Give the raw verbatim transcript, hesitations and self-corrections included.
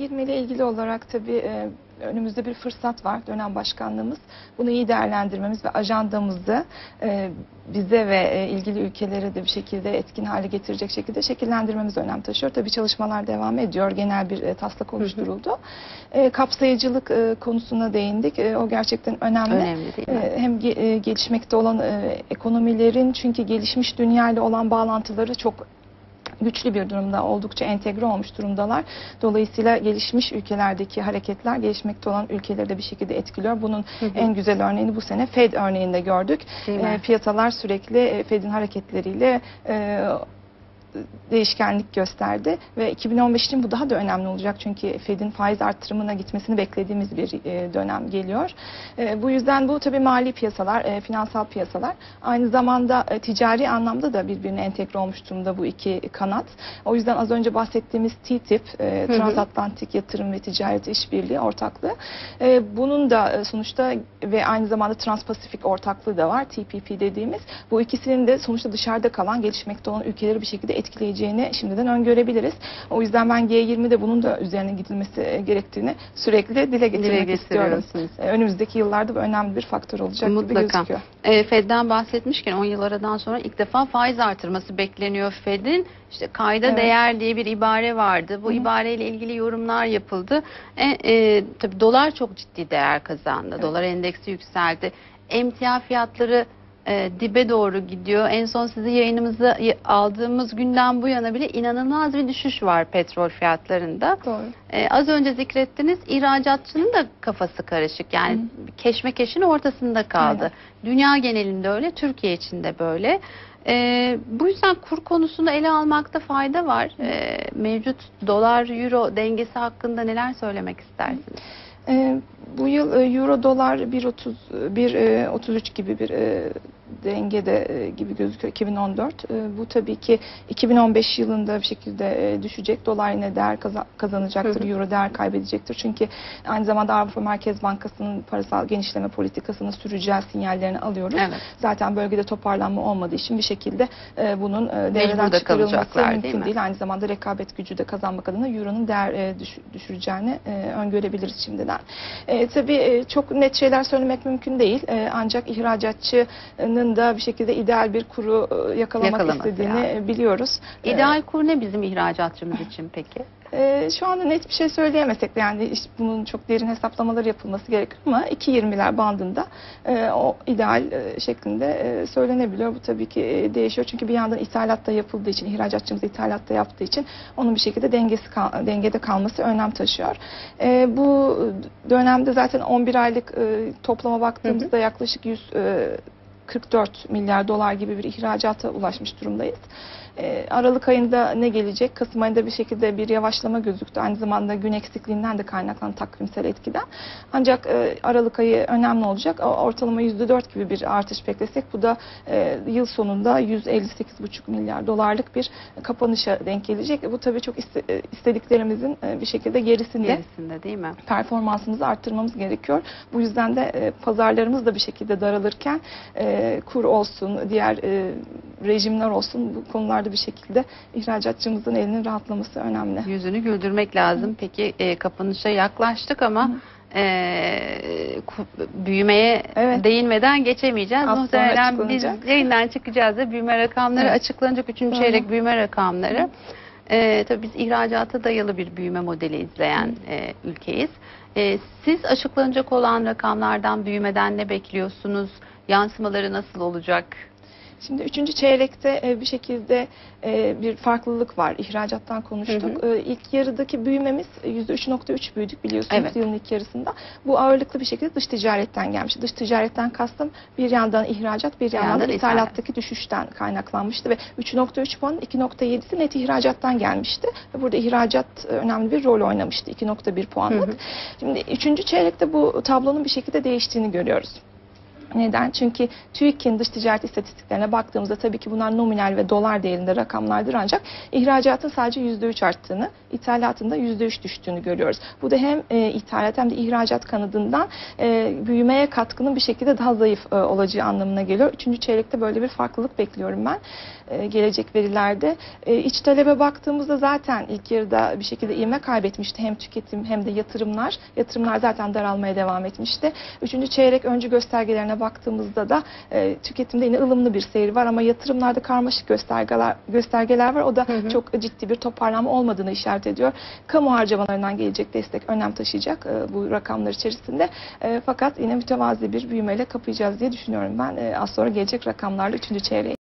yirmi ile ilgili olarak tabii e, önümüzde bir fırsat var. Dönem başkanlığımız bunu iyi değerlendirmemiz ve ajandamızı e, bize ve e, ilgili ülkelere de bir şekilde etkin hale getirecek şekilde şekillendirmemiz önem taşıyor. Tabii çalışmalar devam ediyor. Genel bir e, taslak oluşturuldu. Hı hı. E, kapsayıcılık e, konusuna değindik. E, o gerçekten önemli. Önemli değil mi? E, hem ge, e, gelişmekte olan e, ekonomilerin, çünkü gelişmiş dünya ile olan bağlantıları çok güçlü bir durumda, oldukça entegre olmuş durumdalar. Dolayısıyla gelişmiş ülkelerdeki hareketler gelişmekte olan ülkeleri de bir şekilde etkiliyor. Bunun hı hı. en güzel örneğini bu sene Fed örneğinde gördük. E, piyasalar sürekli Fed'in hareketleriyle e, değişkenlik gösterdi ve iki bin on beş için bu daha da önemli olacak, çünkü Fed'in faiz artırımına gitmesini beklediğimiz bir dönem geliyor. Bu yüzden bu tabii mali piyasalar, finansal piyasalar, aynı zamanda ticari anlamda da birbirine entegre olmuş durumda bu iki kanat. O yüzden az önce bahsettiğimiz T T I P, Transatlantik Yatırım ve Ticaret İşbirliği ortaklığı, bunun da sonuçta ve aynı zamanda Transpasifik ortaklığı da var, T P P dediğimiz. Bu ikisinin de sonuçta dışarıda kalan, gelişmekte olan ülkeleri bir şekilde etkileyeceğini şimdiden öngörebiliriz. O yüzden ben G yirmide bunun da üzerine gidilmesi gerektiğini sürekli dile getirmek istiyorum. Önümüzdeki yıllarda bu önemli bir faktör olacak Mutlaka. gibi gözüküyor. E, Fed'den bahsetmişken on yıl aradan sonra ilk defa faiz artırması bekleniyor Fed'in. İşte kayda evet. değer diye bir ibare vardı. Bu Hı -hı. ibareyle ilgili yorumlar yapıldı. E, e, tabii dolar çok ciddi değer kazandı. Evet. Dolar endeksi yükseldi. Emtia fiyatları E, dibe doğru gidiyor. En son sizi yayınımızı aldığımız günden bu yana bile inanılmaz bir düşüş var petrol fiyatlarında. Doğru. E, az önce zikrettiniz, ihracatçının da kafası karışık. Yani Hı. keşmekeşin ortasında kaldı. Aynen. Dünya genelinde öyle, Türkiye için de böyle. E, bu yüzden kur konusunu ele almakta fayda var. E, mevcut dolar-euro dengesi hakkında neler söylemek istersiniz? E, bu yıl euro dolar bir otuz üç gibi bir e, dengede e, gibi gözüküyor iki bin on dört. E, bu tabii ki iki bin on beş yılında bir şekilde e, düşecek. Dolar yine değer kazan, kazanacaktır. Hı hı. Euro değer kaybedecektir. Çünkü aynı zamanda Avrupa Merkez Bankası'nın parasal genişleme politikasını süreceği sinyallerini alıyoruz. Evet. Zaten bölgede toparlanma olmadığı için bir şekilde e, bunun e, devreden çıkarılması mümkün değil, değil. Aynı zamanda rekabet gücü de kazanmak adına Euro'nun değer e, düş, düşüreceğini e, öngörebiliriz şimdiden. E, tabii e, çok net şeyler söylemek mümkün değil. E, ancak ihracatçının da bir şekilde ideal bir kuru yakalamak Yakalaması istediğini yani. biliyoruz. İdeal kur ne bizim ihracatçımız için peki? Ee, şu anda net bir şey söyleyemesek de, yani işte bunun çok derin hesaplamaları yapılması gerekir ama iki yirmiler bandında e, o ideal e, şeklinde e, söylenebiliyor. Bu tabii ki e, değişiyor, çünkü bir yandan ithalatta yapıldığı için, ihracatçımız ithalatta yaptığı için onun bir şekilde dengesi kal dengede kalması önem taşıyor. E, bu dönemde zaten on bir aylık e, toplama baktığımızda hı hı. yaklaşık yüz kırk dört milyar dolar gibi bir ihracata ulaşmış durumdayız. Aralık ayında ne gelecek? Kasım ayında bir şekilde bir yavaşlama gözüktü. Aynı zamanda gün eksikliğinden de kaynaklanan takvimsel etkiden. Ancak Aralık ayı önemli olacak. Ortalama yüzde dört gibi bir artış beklesek, bu da yıl sonunda yüz elli sekiz buçuk milyar dolarlık bir kapanışa denk gelecek. Bu tabii çok istediklerimizin bir şekilde gerisinde. Gerisinde değil mi? Performansımızı arttırmamız gerekiyor. Bu yüzden de pazarlarımız da bir şekilde daralırken kur olsun, diğer rejimler olsun, bu konularda bir şekilde ihracatçımızın elinin rahatlaması önemli. Yüzünü güldürmek lazım. Hı. Peki e, kapanışa yaklaştık ama e, büyümeye evet. değinmeden geçemeyeceğiz. Az Muhtemelen biz yayından çıkacağız da büyüme rakamları evet. açıklanacak. Üçüncü Hı. çeyrek büyüme rakamları. Hı. E, tabii biz ihracata dayalı bir büyüme modeli izleyen e, ülkeyiz. E, siz açıklanacak olan rakamlardan, büyümeden ne bekliyorsunuz? Yansımaları nasıl olacak? Şimdi üçüncü çeyrekte bir şekilde bir farklılık var. İhracattan konuştuk. Hı hı. İlk yarıdaki büyümemiz yüzde üç nokta üç büyüdük biliyorsunuz evet. yılın ilk yarısında. Bu ağırlıklı bir şekilde dış ticaretten gelmiş. Dış ticaretten kastım bir yandan ihracat, bir yandan, yandan ithalattaki düşüşten kaynaklanmıştı ve üç nokta üç puanın iki nokta yedisi net ihracattan gelmişti. Ve burada ihracat önemli bir rol oynamıştı. iki nokta bir puanlık. Hı hı. Şimdi üçüncü çeyrekte bu tablonun bir şekilde değiştiğini görüyoruz. Neden? Çünkü TÜİK'in dış ticaret istatistiklerine baktığımızda tabii ki bunlar nominal ve dolar değerinde rakamlardır, ancak ihracatın sadece yüzde üç arttığını, ithalatın da yüzde üç düştüğünü görüyoruz. Bu da hem e, ithalat hem de ihracat kanadından e, büyümeye katkının bir şekilde daha zayıf e, olacağı anlamına geliyor. Üçüncü çeyrekte böyle bir farklılık bekliyorum ben e, gelecek verilerde. E, iç talebe baktığımızda zaten ilk yarıda bir şekilde ivme kaybetmişti hem tüketim hem de yatırımlar. Yatırımlar zaten daralmaya devam etmişti. Üçüncü çeyrek öncü göstergelerine baktığımızda da e, tüketimde yine ılımlı bir seyir var ama yatırımlarda karmaşık göstergeler, göstergeler var. O da hı hı. çok ciddi bir toparlanma olmadığını işaret ediyor. Kamu harcamalarından gelecek destek önem taşıyacak e, bu rakamlar içerisinde. E, fakat yine mütevazi bir büyümeyle kapayacağız diye düşünüyorum ben. E, az sonra gelecek rakamlarla üçüncü çeyreği.